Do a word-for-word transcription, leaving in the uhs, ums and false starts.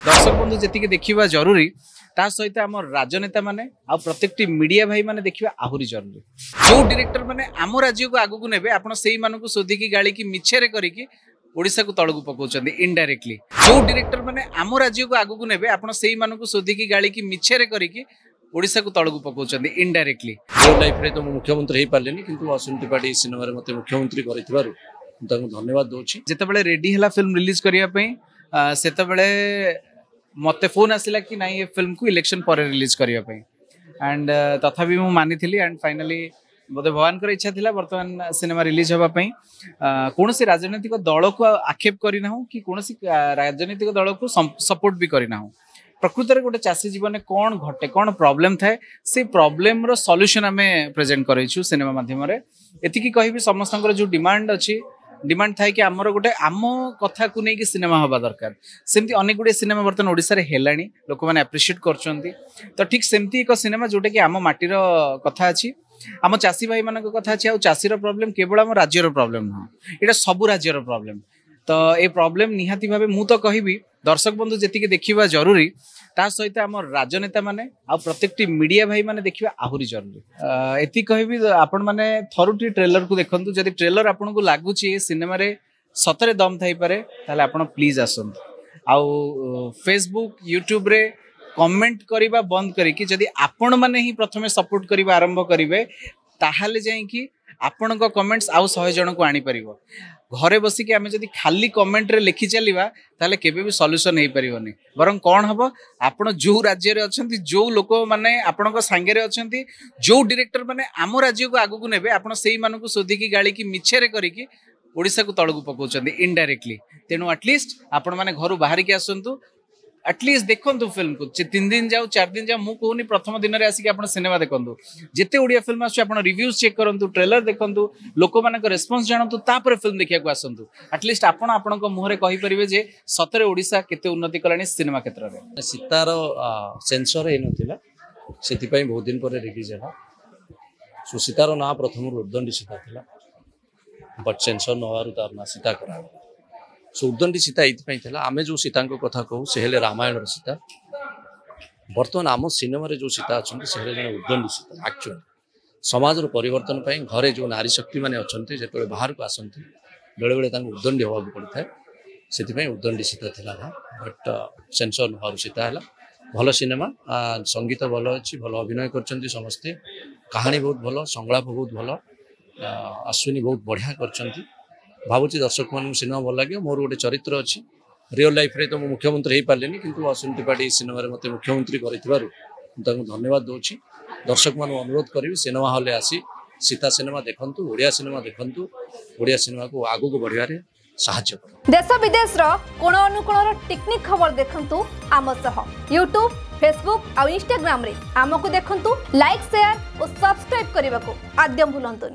दर्शक बंधु जी देखा जरूरी ता सहित आम राजनेता माने आ प्रत्येक मीडिया भाई माने देखा आहुरी जरूरी। जो डायरेक्टर माने आम राज्य को आगू नेबे आपण सेही मानकु सोधिकी गाली की मिछरे करिकी ओडिसा को तळकु पकाउछन्ती इनडायरेक्टली। जो डायरेक्टर माने आम राज्य को आगू नेबे आपण सेही मानकु सोधिकी गाली की मिछरे करिकी ओडिसा को तळकु पकाउछन्ती इनडायरेक्टली। रियल लाइफ रे तो मुख्यमंत्री हे पालेनी किंतु अश्विनी त्रिपाठी सिनेमा रे मते मुख्यमंत्री करिथिबारु तांको धन्यवाद दोछि। जेतेबेले रेडी हला फिल्म रिलीज करिया पई सेतेबेले मते फोन आसिला कि नाही ये फिल्म को इलेक्शन पर रिलीज करिया पई एंड तथापि मु मानी थिली एंड फाइनली बोधे भगवान कर इच्छा थिला वर्तमान सिनेमा रिलीज होबा पई कोनोसी राजनीतिक दल को आक्षेप करिना हो कि कोनोसी राजनीतिक दल को सपोर्ट भी करिना हो। प्रकृत रे गोटे चासी जीवन कौन घटे कौन प्रॉब्लम थाए से प्रॉब्लम रो सॉल्यूशन हमें प्रेजेंट करैछु सिनेमा माध्यम रे। एतिकी कहिबी समस्तंकर जो डिमांड अछि डिमांड थाए कि आमर गोटे आम कथा को नहीं कि सिनेमा हवा दरकार सेमती अनेक गुड़े सिनेमा बर्तमान ओडिसा रे हेलानी लोक माने एप्रिशिएट करछन्ती। तो ठीक सेमती एक सिनेमा जोटा कि आम माटीर कथा अछि आम चासी भाई मान कथा अच्छे आ चाषीर प्रोब्लेम केवल आम राज्यर प्रोब्लेम नुह यहाँ सबू राज्यर प्रोब्लेम। तो ये प्रोब्लेम निहाती भाव मु तो कहबी दर्शक बंधु जी देखा जरूरी ता सहित आम राजनेता माने आ प्रत्येक मीडिया भाई माने देखा आहुरी जरूरी। एति कहबी आपण माने थरुटी ट्रेलर को देखंतु जदि ट्रेलर आपन को लागुच सिनेमा रे सतरे दम थाई पारे ताले आपण प्लीज आसंतु आउ फेसबुक यूट्यूब रे कमेंट करवा बंद करिकी जदि आपण माने ही प्रथमे सपोर्ट करबा आरंभ करिवे ताहाले जाई कि आपण को कमेंट्स आउ सौ जन को आनी परिबो। घरे बसी कि आमे जदि खाली कमेंट रे लिखि चलिबा ताले केबे भी सॉल्यूशन हे परिबोनी बरं कोन हबो आपण जो राज्य रे अछंती जो लोक माने आपण को संगे रे अछंती जो डायरेक्टर माने आम राज्य को आगु को नेबे आपण सेही मानकु सोधिकी गाली की मिछरे करिकी ओडिसा को तळकु पकाउछन्ती इनडायरेक्टली। तेनु एटलीस्ट आपण माने घरु बाहर के आसंतु एटलीस्ट देखंतु फिल्म को तीन दिन जाऊ चार दिन जाऊ मु कहूनी प्रथम दिन रे आसिक आपण सिनेमा देखंतु जेते ओडिया फिल्म आछे आपण रिव्यूज चेक करंतु ट्रेलर देखंतु लोक मानक रेस्पॉन्स जानंतु तापर फिल्म देखिया को आसंतु एटलीस्ट आपण आपण को मुहरे कहि परिबे जे सतरे ओडिसा केते उन्नति कलानी सिनेमा क्षेत्र रे। सीतार सेंसर हे नथिला सेति पई बहुत दिन पर रिलीज होला सो सीतार ना प्रथम उद्दंडी सीता थिला बट सेंसर नवारु तार ना सीता करा सो उद्दंडी सीता ये आम जो सीता कथा कहूँ से हेले रामायण सीता बर्तमान आम सिनेमा जो सीता अच्छा से जन उद्दंडी सीता एक्चुअली समाज परिवर्तन पर घरे जो नारी शक्ति मैंने अच्छा जो बाहर को आसती बेले बेले उद्दंडी हवा पड़ता है से उद्दंडी सीता थिला ना बट सेंसर नहर सीता है भल सिनेमा संगीत भल अच्छी भल अभिनय कर समस्ते कहानी बहुत भल संलाप बहुत भल अश्विनी बहुत बढ़िया कर भावुची दर्शक मान सिनेमा भल लगे मोर गोटे चरित्र अच्छी रियल लाइफ रे तो मुख्यमंत्री हो पारे किंतु अश्विनी त्रिपाठी सिनेमा रे मते मुख्यमंत्री करिथिबारु तांको धन्यवाद दोछि। दर्शक मान अनुरोध करी सिनेमा हॉल आसी सीता सिनेमा देखंतु ओडिया सिनेमा देखंतु ओडिया सिनेमा को आगु को बढ़िया साहाय्य कर। देश विदेश रो कोण अनुकोण टेक्निक खबर देखंतु आम सह यूट्यूब फेसबुक और इंस्टाग्राम रे आमको देखंतु लाइक शेयर और सब्सक्राइब करने को आद्यम भूलंतुनी।